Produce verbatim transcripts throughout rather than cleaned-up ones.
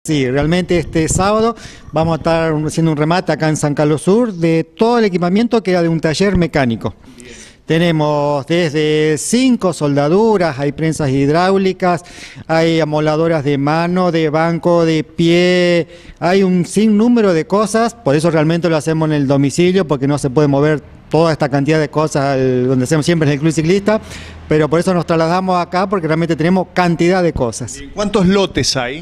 Sí, realmente este sábado vamos a estar haciendo un remate acá en San Carlos Sur de todo el equipamiento que era de un taller mecánico. Tenemos desde cinco soldaduras, hay prensas hidráulicas, hay amoladoras de mano, de banco, de pie, hay un sinnúmero de cosas, por eso realmente lo hacemos en el domicilio, porque no se puede mover toda esta cantidad de cosas al, donde hacemos siempre en el Club Ciclista, pero por eso nos trasladamos acá, porque realmente tenemos cantidad de cosas. ¿Cuántos lotes hay?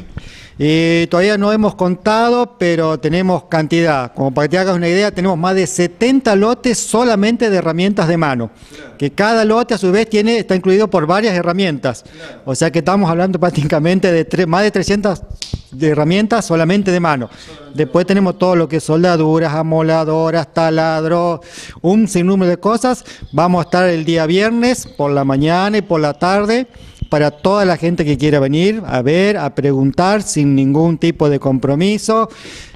Eh, todavía no hemos contado, pero tenemos cantidad. Como para que te hagas una idea, tenemos más de setenta lotes solamente de herramientas de mano. Claro. Que cada lote a su vez tiene, está incluido por varias herramientas. Claro. O sea que estamos hablando prácticamente de tres, más de trescientas de herramientas solamente de mano. Solamente Después tenemos todo lo que es soldaduras, amoladoras, taladros, un sinnúmero de cosas. Vamos a estar el día viernes por la mañana y por la tarde, para toda la gente que quiera venir a ver, a preguntar sin ningún tipo de compromiso.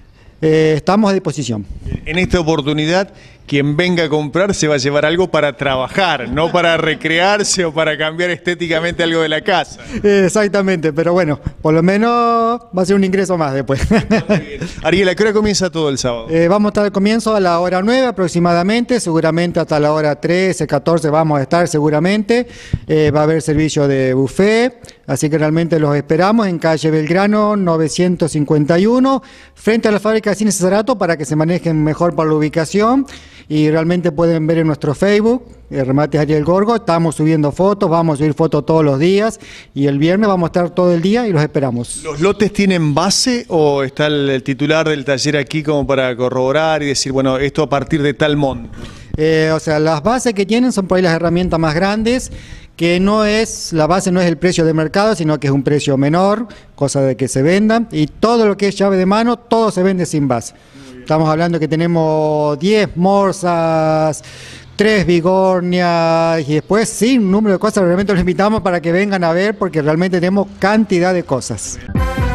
Eh, estamos a disposición. En esta oportunidad, quien venga a comprar se va a llevar algo para trabajar, no para recrearse o para cambiar estéticamente algo de la casa. Exactamente, pero bueno, por lo menos va a ser un ingreso más después. Ariel, ¿a qué hora comienza todo el sábado? Eh, vamos a estar al comienzo a la hora nueve aproximadamente, seguramente hasta la hora trece, catorce vamos a estar seguramente. Eh, va a haber servicio de buffet, así que realmente los esperamos en calle Belgrano novecientos cincuenta y uno, frente a la fábrica de Cine Cesarato, para que se manejen mejor por la ubicación. Y realmente pueden ver en nuestro Facebook, el Remates Ariel Gorgo, estamos subiendo fotos, vamos a subir fotos todos los días y el viernes vamos a estar todo el día y los esperamos. ¿Los lotes tienen base o está el, el titular del taller aquí como para corroborar y decir, bueno, esto a partir de tal monto? Eh, o sea, las bases que tienen son por ahí las herramientas más grandes, que no es, la base no es el precio de mercado, sino que es un precio menor, cosa de que se vendan, y todo lo que es llave de mano, todo se vende sin base. Estamos hablando que tenemos diez morsas, tres bigornias y después sí, un número de cosas. Realmente los invitamos para que vengan a ver porque realmente tenemos cantidad de cosas.